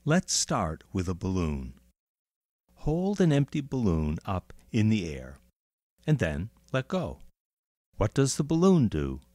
Let's start with a balloon. Hold an empty balloon up in the air, and then let go. What does the balloon do?